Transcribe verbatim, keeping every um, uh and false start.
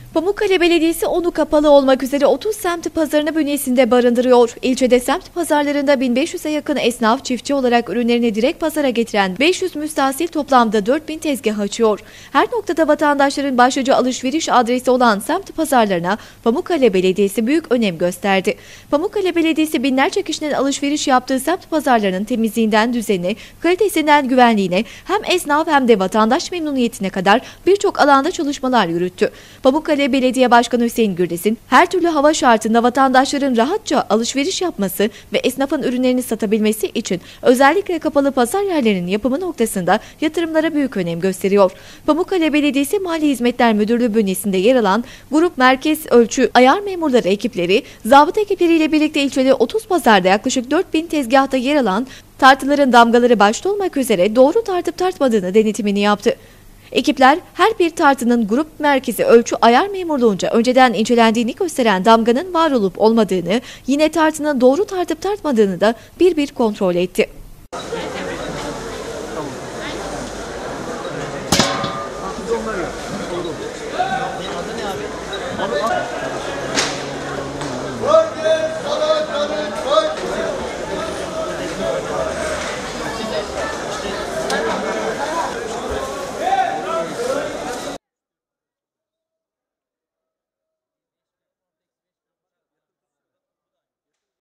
Pamukkale Belediyesi onu kapalı olmak üzere otuz semt pazarını bünyesinde barındırıyor. İlçede semt pazarlarında bin beş yüze yakın esnaf çiftçi olarak ürünlerini direkt pazara getiren beş yüz müstahsil toplamda dört bin tezgah açıyor. Her noktada vatandaşların başlıca alışveriş adresi olan semt pazarlarına Pamukkale Belediyesi büyük önem gösterdi. Pamukkale Belediyesi binlerce kişinin alışveriş yaptığı semt pazarlarının temizliğinden düzenine, kalitesinden güvenliğine hem esnaf hem de vatandaş memnuniyetine kadar birçok alanda çalışmalar yürüttü. Pamukkale Belediye Başkanı Hüseyin Gürdes'in her türlü hava şartında vatandaşların rahatça alışveriş yapması ve esnafın ürünlerini satabilmesi için özellikle kapalı pazar yerlerinin yapımı noktasında yatırımlara büyük önem gösteriyor. Pamukkale Belediyesi Mali Hizmetler Müdürlüğü bünyesinde yer alan Grup Merkez Ölçü Ayar Memurları ekipleri, zabıta ekipleriyle birlikte ilçede otuz pazarda yaklaşık dört bin tezgahta yer alan tartıların damgaları başta olmak üzere doğru tartıp tartmadığını denetimini yaptı. Ekipler her bir tartının grup merkezi ölçü ayar memurluğunca önceden incelendiğini gösteren damganın var olup olmadığını, yine tartının doğru tartıp tartmadığını da bir bir kontrol etti.